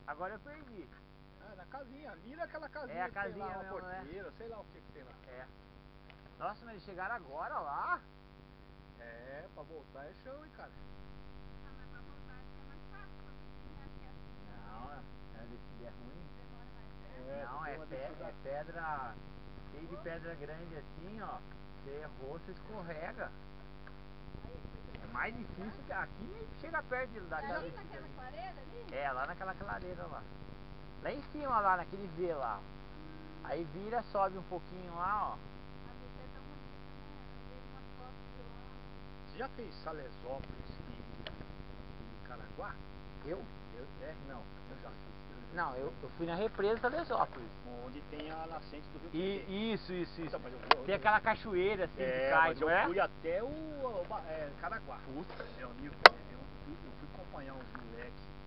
Agora eu perdi. Ah, na casinha, ali naquela casinha. É a que tem casinha lá, uma mesmo, né? porteira, sei lá o que tem lá. É. Nossa, mas eles chegaram agora lá? É, pra voltar é chão, hein, cara. Ah, mas pra voltar é mais fácil, porque Não, é descida é ruim. demora mais. Não, tem é, uma descida. é pedra, cheio de pedra grande assim, ó. Você errou, você escorrega. É mais difícil que aqui, chega perto daquela Ali descida naquela ali. clareira ali? É, lá naquela clareira lá. Lá em cima, lá naquele V lá. Aí vira, sobe um pouquinho lá, ó. A vista é tão bonita, né? Eu vejo umas fotos de lá. Você já fez Salesópolis e Caraguá? Eu? Não, eu já fiz. Não, eu fui na represa Salesópolis. Onde tem a nascente do Rio Tietê. Isso. Então, mas Tem aquela cachoeira assim que cai, mas não eu é? fui até o Caraguá. Meu amigo, eu fui acompanhar uns moleques